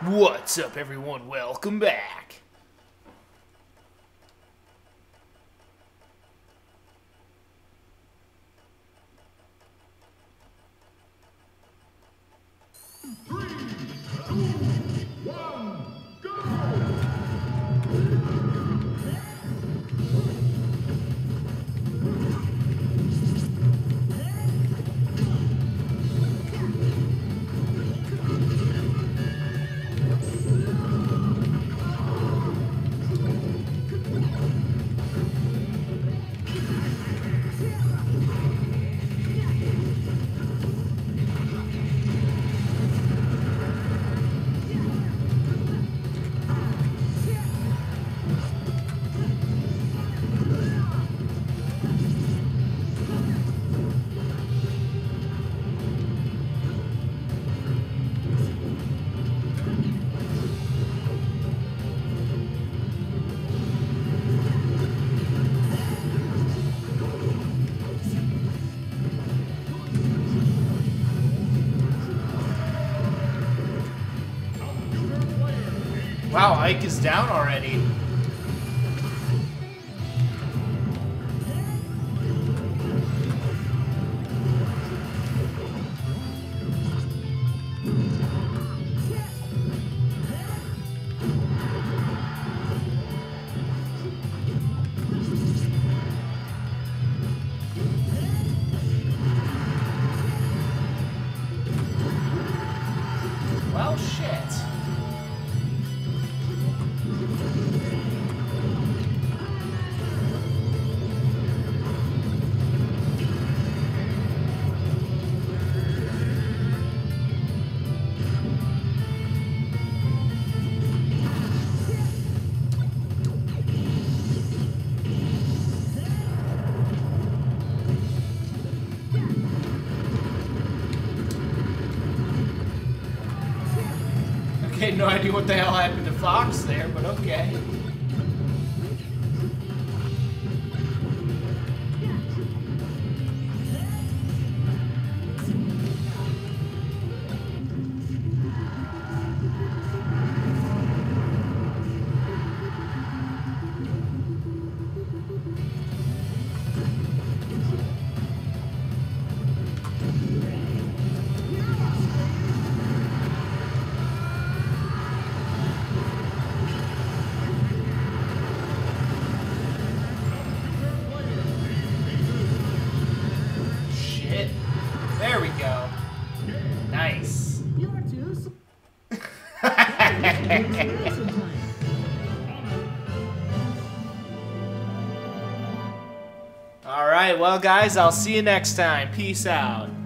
What's up, everyone? Welcome back. Wow, Ike is down already. Well, shit. Okay, no idea what the hell happened to Fox there, but okay. There we go. Nice. All right, well, guys, I'll see you next time. Peace out.